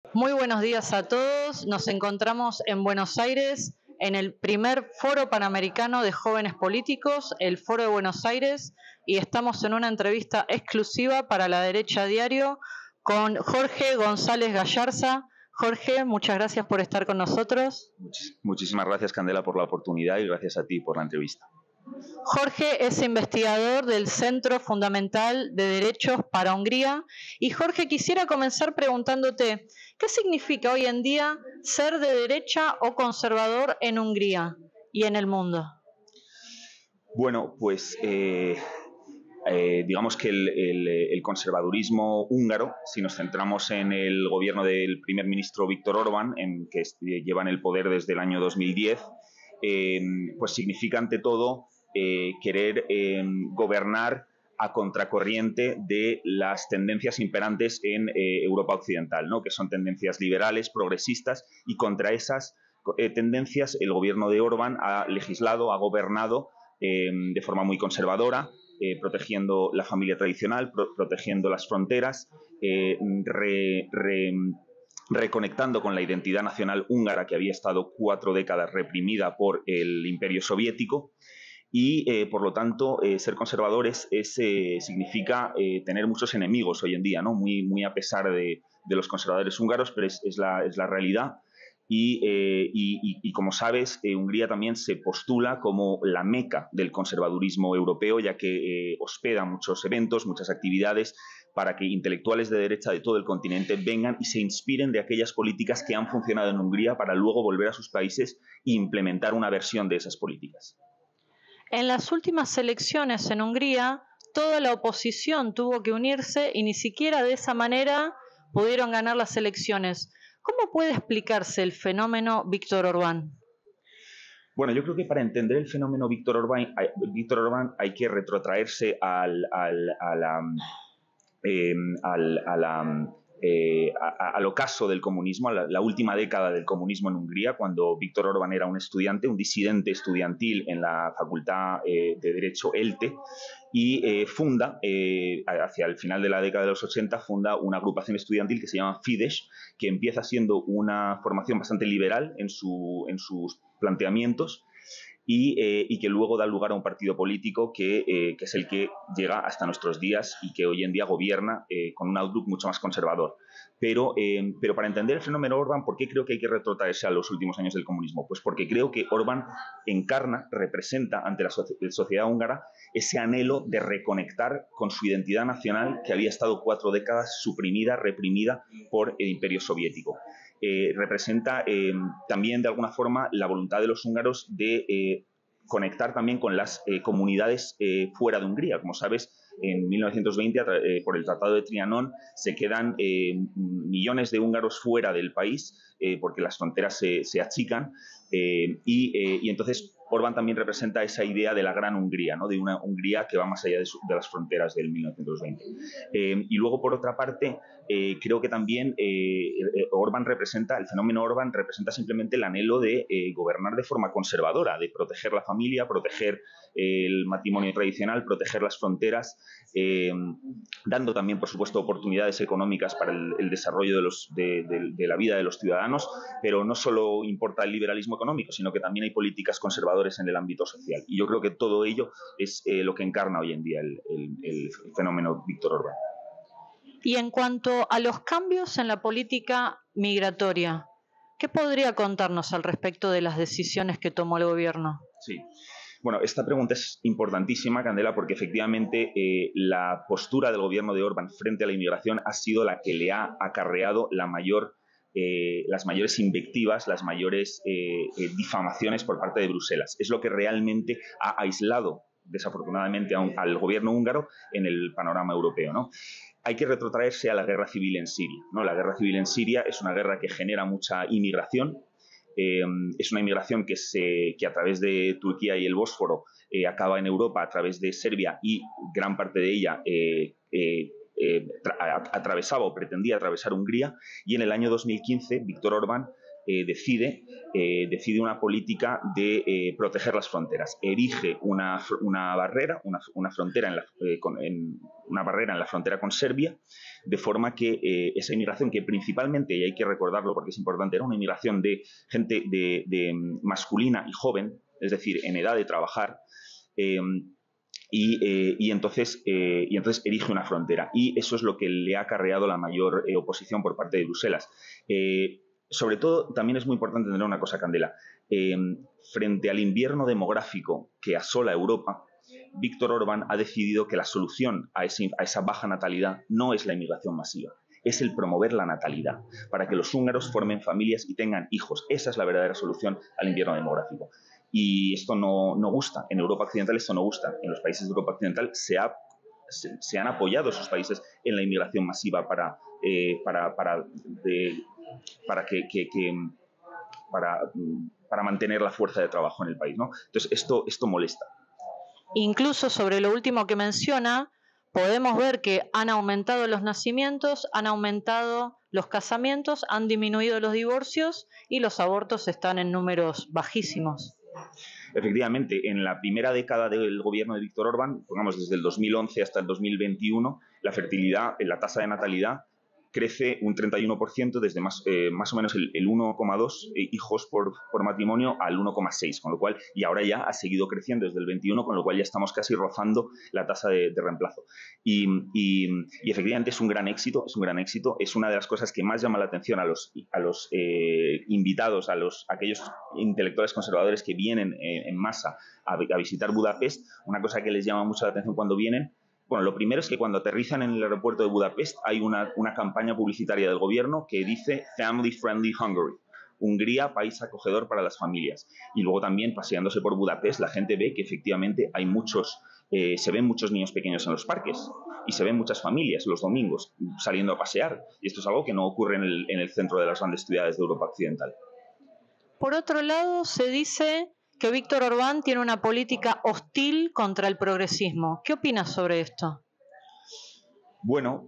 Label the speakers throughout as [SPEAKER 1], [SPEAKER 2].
[SPEAKER 1] Muy buenos días a todos. Nos encontramos en Buenos Aires en el primer Foro Panamericano de Jóvenes Políticos, el Foro de Buenos Aires, y estamos en una entrevista exclusiva para La Derecha Diario con Jorge González Gallarza. Jorge, muchas gracias por estar con nosotros.
[SPEAKER 2] Muchísimas gracias, Candela, por la oportunidad y gracias a ti por la entrevista.
[SPEAKER 1] Jorge es investigador del Centro Fundamental de Derechos para Hungría. Y Jorge, quisiera comenzar preguntándote, ¿qué significa hoy en día ser de derecha o conservador en Hungría y en el mundo?
[SPEAKER 2] Bueno, pues digamos que el conservadurismo húngaro, si nos centramos en el gobierno del primer ministro Viktor Orbán, que lleva en el poder desde el año 2010, pues significa ante todo querer gobernar a contracorriente de las tendencias imperantes en Europa occidental, ¿no? Que son tendencias liberales, progresistas, y contra esas tendencias el gobierno de Orbán ha legislado, ha gobernado de forma muy conservadora, protegiendo la familia tradicional, protegiendo las fronteras, reconectando con la identidad nacional húngara que había estado 4 décadas reprimida por el Imperio Soviético. Y, por lo tanto, ser conservadores significa tener muchos enemigos hoy en día, ¿no? Muy a pesar de los conservadores húngaros, pero es la realidad. Y como sabes, Hungría también se postula como la meca del conservadurismo europeo, ya que hospeda muchos eventos, muchas actividades, para que intelectuales de derecha de todo el continente vengan y se inspiren de aquellas políticas que han funcionado en Hungría para luego volver a sus países e implementar una versión de esas políticas.
[SPEAKER 1] En las últimas elecciones en Hungría, toda la oposición tuvo que unirse y ni siquiera de esa manera pudieron ganar las elecciones. ¿Cómo puede explicarse el fenómeno Víctor Orbán?
[SPEAKER 2] Bueno, yo creo que para entender el fenómeno Víctor Orbán hay que retrotraerse a al ocaso del comunismo, a la última década del comunismo en Hungría, cuando Víctor Orbán era un estudiante, un disidente estudiantil en la Facultad de Derecho ELTE, y funda, hacia el final de la década de los 80, funda una agrupación estudiantil que se llama Fidesz, que empieza siendo una formación bastante liberal en sus planteamientos, y que luego da lugar a un partido político que es el que llega hasta nuestros días y que hoy en día gobierna con un outlook mucho más conservador. Pero para entender el fenómeno Orbán, ¿por qué creo que hay que retrotraerse a los últimos años del comunismo? Pues porque creo que Orbán encarna, representa ante la sociedad húngara ese anhelo de reconectar con su identidad nacional que había estado 4 décadas suprimida, reprimida por el Imperio Soviético. Representa también de alguna forma la voluntad de los húngaros de conectar también con las comunidades fuera de Hungría. Como sabes, en 1920, por el Tratado de Trianón, se quedan millones de húngaros fuera del país porque las fronteras se achican y entonces Orbán también representa esa idea de la gran Hungría, ¿no? De una Hungría que va más allá de las fronteras del 1920. Y luego, por otra parte, creo que también el fenómeno Orbán representa simplemente el anhelo de gobernar de forma conservadora, de proteger la familia, proteger el matrimonio tradicional, proteger las fronteras, dando también, por supuesto, oportunidades económicas para el desarrollo de la vida de los ciudadanos, pero no solo importa el liberalismo económico, sino que también hay políticas conservadoras en el ámbito social. Y yo creo que todo ello es lo que encarna hoy en día el fenómeno Víctor Orbán.
[SPEAKER 1] Y en cuanto a los cambios en la política migratoria, ¿qué podría contarnos al respecto de las decisiones que tomó el gobierno?
[SPEAKER 2] Sí. Bueno, esta pregunta es importantísima, Candela, porque efectivamente la postura del gobierno de Orbán frente a la inmigración ha sido la que le ha acarreado las mayores invectivas, las mayores difamaciones por parte de Bruselas. Es lo que realmente ha aislado, desafortunadamente, al gobierno húngaro en el panorama europeo, ¿no? Hay que retrotraerse a la guerra civil en Siria, ¿no? La guerra civil en Siria es una guerra que genera mucha inmigración. Es una inmigración que a través de Turquía y el Bósforo acaba en Europa a través de Serbia, y gran parte de ella atravesaba o pretendía atravesar Hungría, y en el año 2015 Víctor Orbán decide una política de proteger las fronteras. Erige una barrera, una barrera en la frontera con Serbia, de forma que esa inmigración, que principalmente, y hay que recordarlo porque es importante, era una inmigración de gente de masculina y joven, es decir, en edad de trabajar, y entonces erige una frontera. Y eso es lo que le ha acarreado la mayor oposición por parte de Bruselas. Sobre todo, también es muy importante entender una cosa, Candela. Frente al invierno demográfico que asola Europa, Víctor Orbán ha decidido que la solución a esa baja natalidad no es la inmigración masiva, es el promover la natalidad, para que los húngaros formen familias y tengan hijos. Esa es la verdadera solución al invierno demográfico. Y esto no gusta. En Europa Occidental esto no gusta. En los países de Europa Occidental se han apoyado esos países en la inmigración masiva para mantener la fuerza de trabajo en el país, ¿no? Entonces, esto molesta.
[SPEAKER 1] Incluso sobre lo último que menciona, podemos ver que han aumentado los nacimientos, han aumentado los casamientos, han disminuido los divorcios y los abortos están en números bajísimos.
[SPEAKER 2] Efectivamente, en la primera década del gobierno de Víctor Orbán, pongamos desde el 2011 hasta el 2021, la fertilidad, la tasa de natalidad crece un 31% desde más o menos el 1,2 hijos por matrimonio al 1,6, con lo cual, y ahora ya ha seguido creciendo desde el 21, con lo cual ya estamos casi rozando la tasa de reemplazo. Y efectivamente es un gran éxito, es una de las cosas que más llama la atención a los invitados, a aquellos intelectuales conservadores que vienen en masa a visitar Budapest. Una cosa que les llama mucho la atención cuando vienen, bueno, lo primero es que cuando aterrizan en el aeropuerto de Budapest hay una campaña publicitaria del gobierno que dice Family Friendly Hungary, Hungría, país acogedor para las familias. Y luego también, paseándose por Budapest, la gente ve que efectivamente hay se ven muchos niños pequeños en los parques y se ven muchas familias los domingos saliendo a pasear. Y esto es algo que no ocurre en el centro de las grandes ciudades de Europa Occidental.
[SPEAKER 1] Por otro lado, se dice que Víctor Orbán tiene una política hostil contra el progresismo. ¿Qué opinas sobre esto?
[SPEAKER 2] Bueno,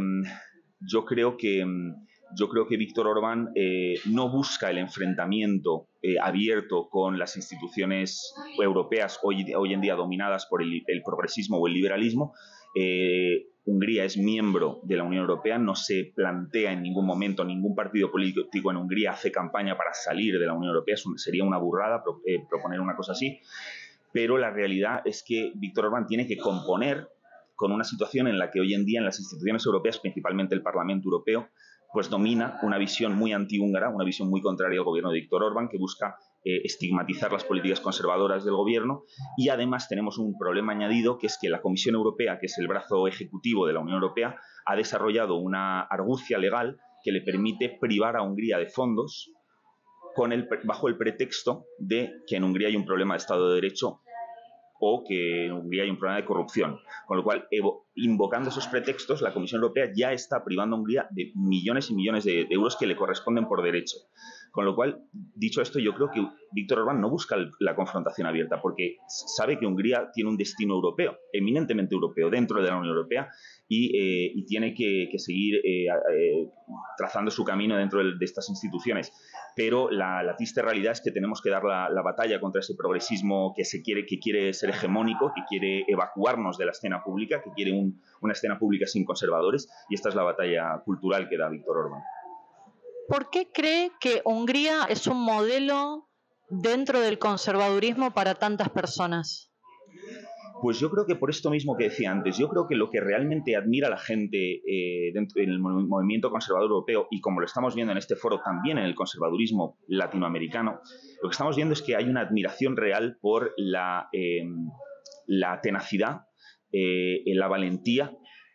[SPEAKER 2] yo creo que Víctor Orbán no busca el enfrentamiento abierto con las instituciones europeas hoy en día dominadas por el progresismo o el liberalismo. Hungría es miembro de la Unión Europea, no se plantea en ningún momento, ningún partido político en Hungría hace campaña para salir de la Unión Europea, sería una burrada proponer una cosa así, pero la realidad es que Víctor Orbán tiene que componer con una situación en la que hoy en día en las instituciones europeas, principalmente el Parlamento Europeo, pues domina una visión muy antihúngara, una visión muy contraria al gobierno de Víctor Orbán, que busca estigmatizar las políticas conservadoras del gobierno. Y además tenemos un problema añadido, que es que la Comisión Europea, que es el brazo ejecutivo de la Unión Europea, ha desarrollado una argucia legal que le permite privar a Hungría de fondos bajo el pretexto de que en Hungría hay un problema de Estado de Derecho o que en Hungría hay un problema de corrupción. Con lo cual, invocando esos pretextos, la Comisión Europea ya está privando a Hungría de millones y millones de euros que le corresponden por derecho. Con lo cual, dicho esto, yo creo que Víctor Orbán no busca la confrontación abierta porque sabe que Hungría tiene un destino europeo, eminentemente europeo, dentro de la Unión Europea y tiene que seguir trazando su camino dentro de estas instituciones. Pero la triste realidad es que tenemos que dar la batalla contra ese progresismo que quiere ser hegemónico, que quiere evacuarnos de la escena pública, que quiere una escena pública sin conservadores, y esta es la batalla cultural que da Víctor Orbán.
[SPEAKER 1] ¿Por qué cree que Hungría es un modelo dentro del conservadurismo para tantas personas?
[SPEAKER 2] Pues yo creo que por esto mismo que decía antes, yo creo que lo que realmente admira a la gente dentro del movimiento conservador europeo, y como lo estamos viendo en este foro también en el conservadurismo latinoamericano, lo que estamos viendo es que hay una admiración real por la tenacidad, la valentía,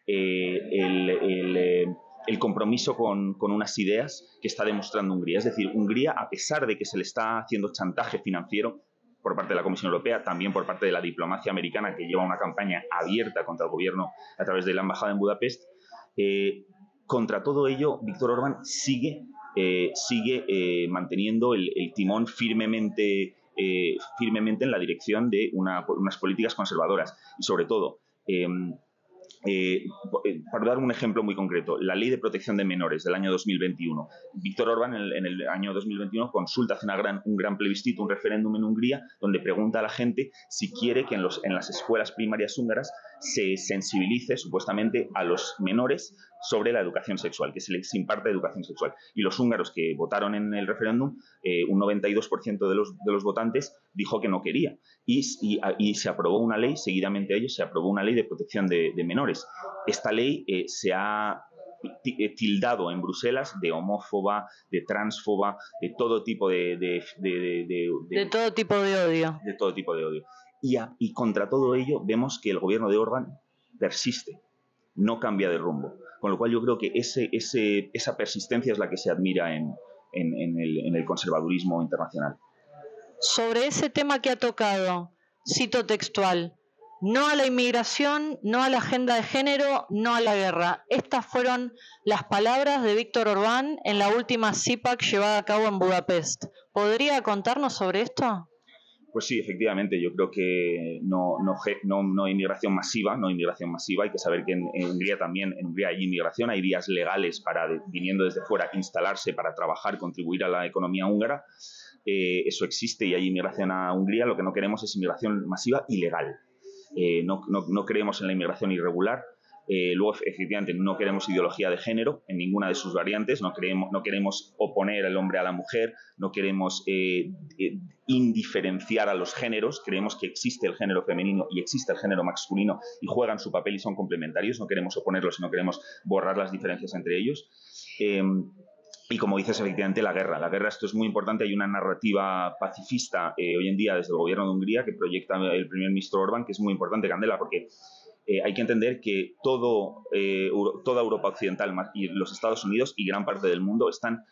[SPEAKER 2] el compromiso con unas ideas que está demostrando Hungría. Es decir, Hungría, a pesar de que se le está haciendo chantaje financiero por parte de la Comisión Europea, también por parte de la diplomacia americana, que lleva una campaña abierta contra el gobierno a través de la embajada en Budapest, contra todo ello, Víctor Orbán sigue manteniendo el timón firmemente en la dirección de unas políticas conservadoras. Y sobre todo, Para dar un ejemplo muy concreto, la Ley de Protección de Menores del año 2021. Víctor Orbán en el año 2021 consulta, hace un gran plebiscito, un referéndum en Hungría, donde pregunta a la gente si quiere que en las escuelas primarias húngaras se sensibilice supuestamente a los menores sobre la educación sexual, que se les imparta educación sexual. Y los húngaros que votaron en el referéndum, un 92% de los votantes dijo que no quería. Y se aprobó una ley, seguidamente a ello, se aprobó una ley de protección de menores. Esta ley se ha tildado en Bruselas de homófoba, de transfoba, de todo tipo
[SPEAKER 1] de todo tipo de odio.
[SPEAKER 2] De todo tipo de odio. Y contra todo ello vemos que el gobierno de Orbán persiste, no cambia de rumbo. Con lo cual yo creo que esa persistencia es la que se admira en el conservadurismo internacional.
[SPEAKER 1] Sobre ese tema que ha tocado, cito textual: no a la inmigración, no a la agenda de género, no a la guerra. Estas fueron las palabras de Víctor Orbán en la última CIPAC llevada a cabo en Budapest. ¿Podría contarnos sobre esto?
[SPEAKER 2] Pues sí, efectivamente, yo creo que no hay inmigración masiva, hay que saber que en Hungría también, en Hungría hay inmigración, hay vías legales para, viniendo desde fuera, instalarse para trabajar, contribuir a la economía húngara. Eso existe y hay inmigración a Hungría. Lo que no queremos es inmigración masiva ilegal. No creemos en la inmigración irregular. Luego, efectivamente, no queremos ideología de género en ninguna de sus variantes. No queremos oponer al hombre a la mujer. No queremos indiferenciar a los géneros. Creemos que existe el género femenino y existe el género masculino y juegan su papel y son complementarios. No queremos oponerlos, sino queremos borrar las diferencias entre ellos. Y como dices, efectivamente, la guerra, esto es muy importante. Hay una narrativa pacifista hoy en día desde el gobierno de Hungría que proyecta el primer ministro Orbán, que es muy importante, Candela, porque hay que entender que toda Europa occidental y los Estados Unidos y gran parte del mundo están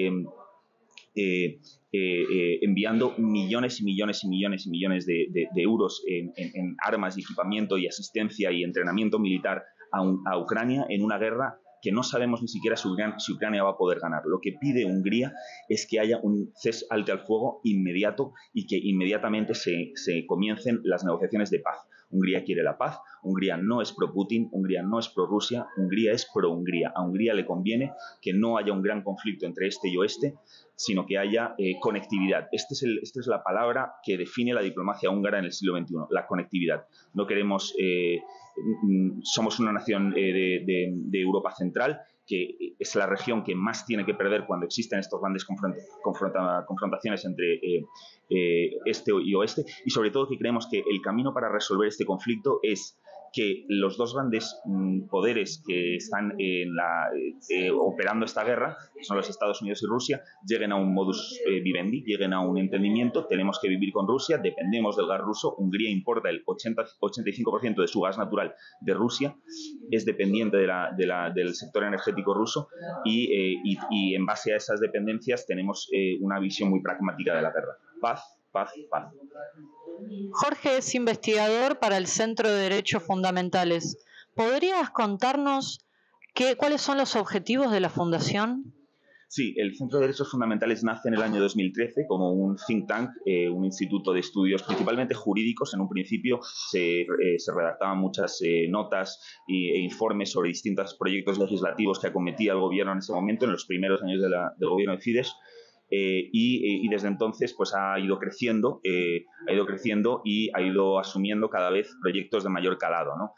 [SPEAKER 2] enviando millones y millones y millones y millones de euros en armas y equipamiento y asistencia y entrenamiento militar a Ucrania en una guerra que no sabemos ni siquiera si Ucrania va a poder ganar. Lo que pide Hungría es que haya un cese alto al fuego inmediato y que inmediatamente se comiencen las negociaciones de paz. Hungría quiere la paz, Hungría no es pro-Putin, Hungría no es pro-Rusia, Hungría es pro-Hungría. A Hungría le conviene que no haya un gran conflicto entre este y oeste, sino que haya conectividad. Esta es la palabra que define la diplomacia húngara en el siglo XXI, la conectividad. No queremos... somos una nación de Europa Central, que es la región que más tiene que perder cuando existen estas grandes confrontaciones entre este y oeste, y sobre todo que creemos que el camino para resolver este conflicto es que los dos grandes poderes que están operando esta guerra, que son los Estados Unidos y Rusia, lleguen a un modus vivendi, lleguen a un entendimiento. Tenemos que vivir con Rusia, dependemos del gas ruso. Hungría importa el 85% de su gas natural de Rusia, es dependiente del sector energético ruso y en base a esas dependencias tenemos una visión muy pragmática de la guerra. Paz, paz, paz.
[SPEAKER 1] Jorge es investigador para el Centro de Derechos Fundamentales. ¿Podrías contarnos cuáles son los objetivos de la Fundación?
[SPEAKER 2] Sí, el Centro de Derechos Fundamentales nace en el año 2013 como un think tank, un instituto de estudios principalmente jurídicos. En un principio se redactaban muchas notas e informes sobre distintos proyectos legislativos que acometía el gobierno en ese momento, en los primeros años del gobierno de Fidesz. Y desde entonces pues ha ido creciendo y ha ido asumiendo cada vez proyectos de mayor calado, ¿no?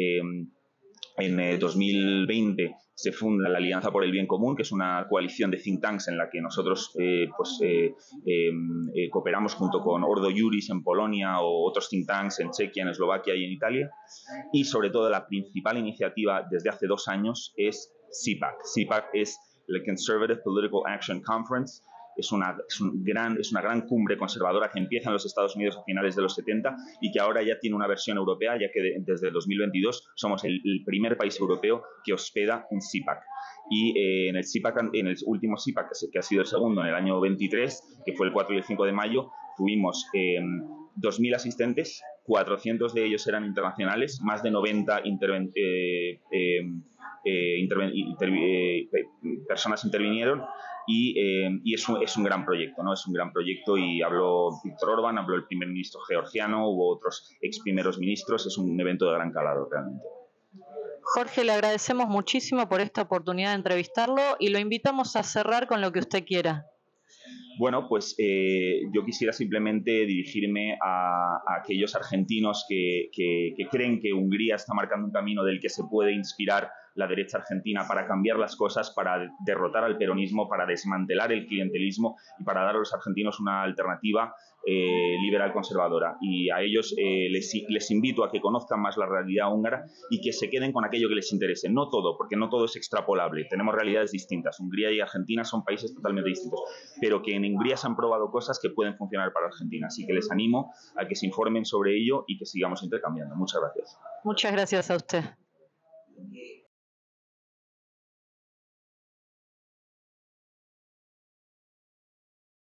[SPEAKER 2] En 2020 se funda la Alianza por el Bien Común, que es una coalición de think tanks en la que nosotros cooperamos junto con Ordo Iuris en Polonia o otros think tanks en Chequia, en Eslovaquia y en Italia. Y sobre todo la principal iniciativa desde hace 2 años es CIPAC. CIPAC es la Conservative Political Action Conference. Es una gran cumbre conservadora que empieza en los Estados Unidos a finales de los 70 y que ahora ya tiene una versión europea, ya que desde el 2022 somos el primer país europeo que hospeda un CIPAC. Y en el último CIPAC, que ha sido el segundo, en el año 23, que fue el 4 y el 5 de mayo, tuvimos 2.000 asistentes, 400 de ellos eran internacionales, más de 90 personas intervinieron. Y es un gran proyecto, ¿no? Es un gran proyecto y habló Víctor Orbán, habló el primer ministro georgiano, hubo otros ex primeros ministros. Es un evento de gran calado realmente.
[SPEAKER 1] Jorge, le agradecemos muchísimo por esta oportunidad de entrevistarlo y lo invitamos a cerrar con lo que usted quiera.
[SPEAKER 2] Bueno, pues yo quisiera simplemente dirigirme a aquellos argentinos que creen que Hungría está marcando un camino del que se puede inspirar la derecha argentina para cambiar las cosas, para derrotar al peronismo, para desmantelar el clientelismo y para dar a los argentinos una alternativa liberal conservadora. Y a ellos les invito a que conozcan más la realidad húngara y que se queden con aquello que les interese. No todo, porque no todo es extrapolable. Tenemos realidades distintas. Hungría y Argentina son países totalmente distintos, pero que en Hungría se han probado cosas que pueden funcionar para Argentina. Así que les animo a que se informen sobre ello y que sigamos intercambiando. Muchas gracias.
[SPEAKER 1] Muchas gracias a usted.